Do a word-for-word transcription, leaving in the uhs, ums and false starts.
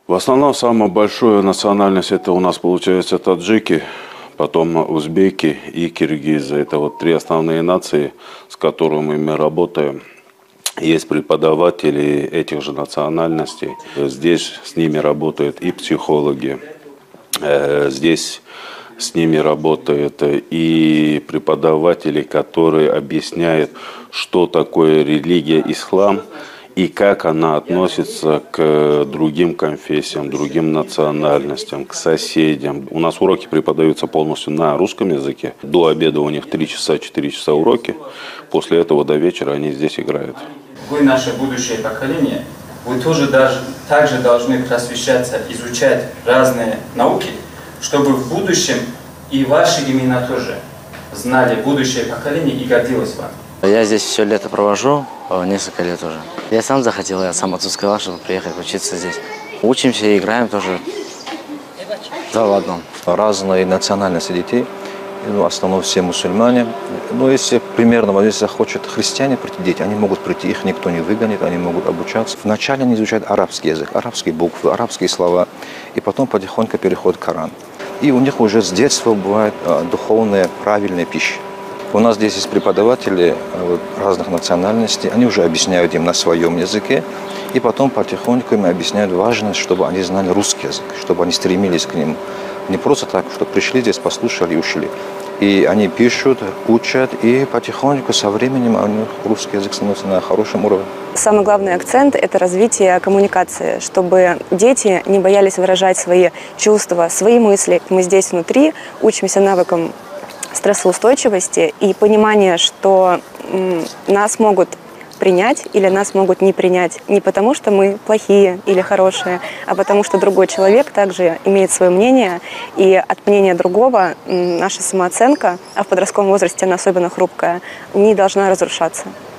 В основном самая большая национальность это у нас получается таджики, потом узбеки и киргизы. Это вот три основные нации, с которыми мы работаем. Есть преподаватели этих же национальностей. Здесь с ними работают и психологи. Здесь с ними работают и преподаватели, которые объясняют, что такое религия ислам и как она относится к другим конфессиям, другим национальностям, к соседям. У нас уроки преподаются полностью на русском языке. До обеда у них три часа, четыре часа уроки. После этого до вечера они здесь играют. Вы, наше будущее поколение, вы тоже даже, также должны просвещаться, изучать разные науки, чтобы в будущем и ваши имена тоже знали будущее поколение и гордилось вам. Я здесь все лето провожу, несколько лет уже. Я сам захотел, я сам отцу сказал, чтобы приехать учиться здесь. Учимся и играем тоже. Да, ладно. Разные национальности детей, ну, в основном все мусульмане. Но если примерно, если захочут христиане прийти, дети, они могут прийти, их никто не выгонит, они могут обучаться. Вначале они изучают арабский язык, арабские буквы, арабские слова, и потом потихоньку переходят к Корану. И у них уже с детства бывает а, духовная, правильная пища. У нас здесь есть преподаватели вот, разных национальностей, они уже объясняют им на своем языке, и потом потихоньку им объясняют важность, чтобы они знали русский язык, чтобы они стремились к нему. Не просто так, что пришли здесь, послушали и ушли. И они пишут, учат, и потихоньку со временем у них русский язык становится на хорошем уровне. Самый главный акцент – это развитие коммуникации, чтобы дети не боялись выражать свои чувства, свои мысли. Мы здесь внутри учимся навыкам стрессоустойчивости и понимания, что нас могут принять или нас могут не принять не потому, что мы плохие или хорошие, а потому что другой человек также имеет свое мнение, и от мнения другого наша самооценка, а в подростковом возрасте она особенно хрупкая, не должна разрушаться.